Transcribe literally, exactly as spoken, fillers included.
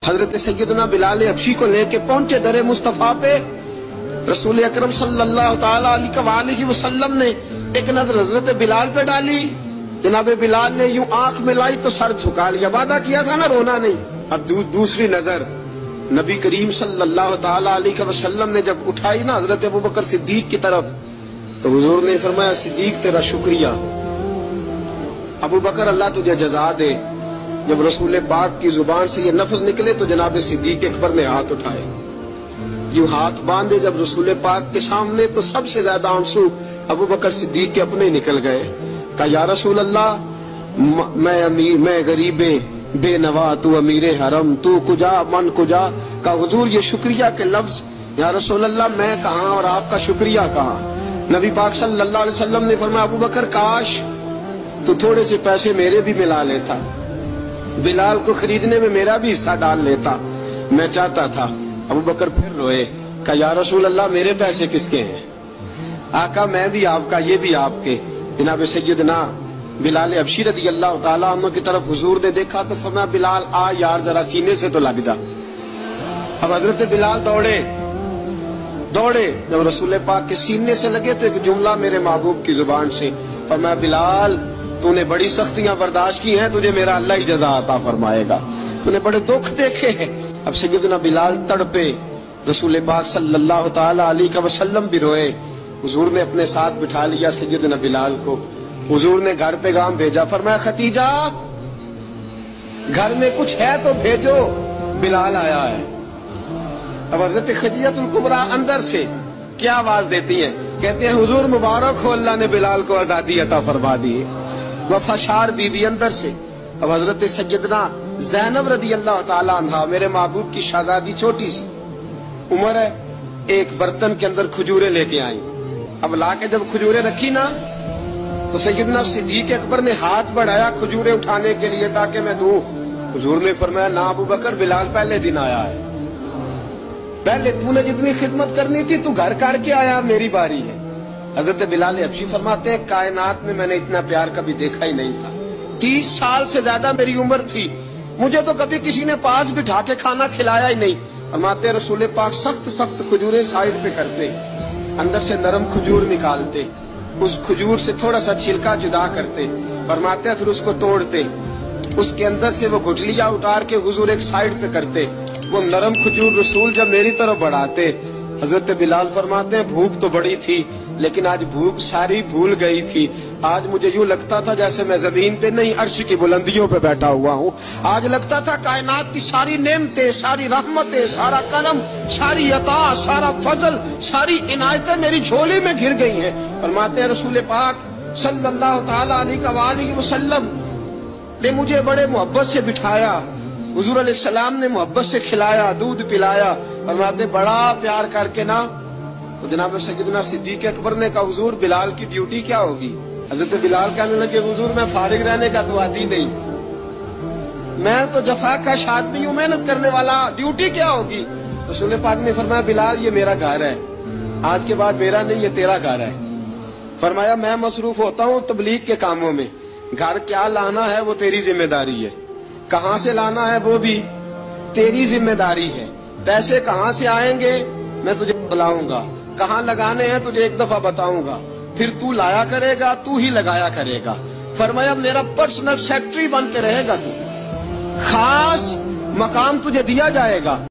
حضرت سیدنا بلال حبشی کو لے کے پہنچے در مصطفیٰ پہ. رسول اکرم صلی اللہ تعالی علیہ وسلم نے ایک نظر حضرت بلال پہ ڈالی. جناب بلال نے یوں آنکھ میں لائی تو سر جھکا لیا. وعدہ کیا تھا نا رونا نہیں. اب دوسری نظر نبی کریم صلی اللہ تعالی علیہ وسلم نے جب اٹھائی نا حضرت ابوبکر صدیق کی طرف، تو حضور نے فرمایا صدیق تیرا شکریہ. ابو بکر اللہ تجھے جزا دے. جب رسول پاک کی زبان سے یہ لفظ نکلے تو جناب صدیق اکبر نے ہاتھ اٹھائے، یوں ہاتھ باندھے جب رسول پاک کے سامنے، تو سب سے زیادہ آنسو ابو بکر صدیق کے اپنے نکل گئے. کہا یا رسول اللہ، میں امیر میں غریب بے نوا، تو امیر حرم، تو کجا من کجا. کہا حضور یہ شکریہ کے لفظ، یا رسول اللہ میں کہاں اور آپ کا شکریہ کہاں. نبی پاک صلی اللہ علیہ وسلم نے فرمایا ابو بکر کاش تو تھوڑے سے پیسے میرے بھی ملا لیتا، بلال کو خریدنے میں میرا بھی حصہ ڈال لیتا، میں چاہتا تھا. ابو بکر پھر روئے. کہا یا رسول اللہ میرے پیسے کس کے ہیں؟ آقا میں بھی آپ کا، یہ بھی آپ کے. جناب سیدنا بلال حبشی رضی اللہ تعالیٰ عنہ کی طرف حضور نے دیکھا تو فرمایا بلال آ یار ذرا سینے سے تو لگ جا. اب حضرت بلال دوڑے دوڑے جب رسول پاک کے سینے سے لگے تو ایک جملہ میرے محبوب کی زبان سے فرمایا بلال تو نے بڑی سختیاں برداشت کی ہیں، تجھے میرا اللہ ہی جزا عطا فرمائے گا، تو نے بڑے دکھ دیکھے ہیں. اب سیدنا بلال تڑپے، رسول پاک صلی اللہ تعالی علیہ وسلم بھی روئے. حضور نے اپنے ساتھ بٹھا لیا سیدنا بلال کو. حضور نے گھر پیغام بھیجا، فرمایا ختیجہ گھر میں کچھ ہے تو بھیجو، بلال آیا ہے. اب حضرت خدیجہ الکبریٰ اندر سے کیا آواز دیتی ہیں؟ کہتے ہیں حضور مبارک ہو، اللہ نے بلال کو آزادی عطا فرما دی. وفاشار بی بی اندر سے. اب حضرت سیدنا زینب رضی اللہ تعالی عنہا میرے محبوب کی شہزادی، چھوٹی سی عمر ہے، ایک برتن کے اندر کھجورے لے کے آئیں. اب لا کے جب کھجورے رکھی نا تو سیدنا صدیق اکبر نے ہاتھ بڑھایا کھجورے اٹھانے کے لیے تاکہ میں دوں. حضور نے فرمایا نہ ابو بکر، بلال پہلے دن آیا ہے، پہلے تو نے جتنی خدمت کرنی تھی تو گھر کر کے آیا، میری باری ہے. حضرت بلال حبشی فرماتے ہیں کائنات میں میں نے اتنا پیار کبھی دیکھا ہی نہیں تھا. تیس سال سے زیادہ میری عمر تھی، مجھے تو کبھی کسی نے پاس بٹھا کے کھانا کھلایا ہی نہیں. فرماتے رسول پاک سخت سخت کھجوریں سائڈ پہ کرتے، اندر سے نرم کھجور نکالتے، اس کھجور سے تھوڑا سا چھلکا جدا کرتے. فرماتے پھر اس کو توڑتے، اس کے اندر سے وہ گٹلیاں اتار کے حضور ایک سائڈ پہ کرتے. وہ نرم کھجور رسول جب میری طرف بڑھاتے، حضرت بلال فرماتے ہیں بھوک تو بڑی تھی لیکن آج بھوک ساری بھول گئی تھی. آج مجھے یوں لگتا تھا جیسے میں زمین پہ نہیں عرش کی بلندیوں پہ بیٹھا ہوا ہوں. آج لگتا تھا کائنات کی ساری نعمتیں، ساری رحمتیں، سارا کرم، ساری عطا، سارا فضل، ساری عنایتیں میری جھولی میں گر گئی ہیں. فرماتے ہیں رسول پاک صلی اللہ تعالی علیہ وآلہ وسلم نے مجھے بڑے محبت سے بٹھایا، حضور علیہ السلام نے محبت سے کھلایا، دودھ پلایا. فرماتے بڑا پیار کر کے نا تو جناب سیدنا صدیق اکبر نے کہا حضور بلال کی ڈیوٹی کیا ہوگی؟ حضرت بلال کہنے لگے حضور میں فارغ رہنے کا تو عادی نہیں، میں تو جفا کش آدمی ہوں، محنت کرنے والا، ڈیوٹی کیا ہوگی؟ رسول پاک نے فرمایا بلال یہ میرا گھر ہے، آج کے بعد میرا نہیں یہ تیرا گھر ہے. فرمایا میں مصروف ہوتا ہوں تبلیغ کے کاموں میں، گھر کیا لانا ہے وہ تیری ذمہ داری ہے، کہاں سے لانا ہے وہ بھی تیری ذمہ داری ہے، پیسے کہاں سے آئیں گے میں تجھے بتلاؤں گا، کہاں لگانے ہیں تجھے ایک دفعہ بتاؤں گا، پھر تو لایا کرے گا، تو ہی لگایا کرے گا. فرمایا میرا پرسنل سیکٹری بن کے رہے گا، تو خاص مقام تجھے دیا جائے گا.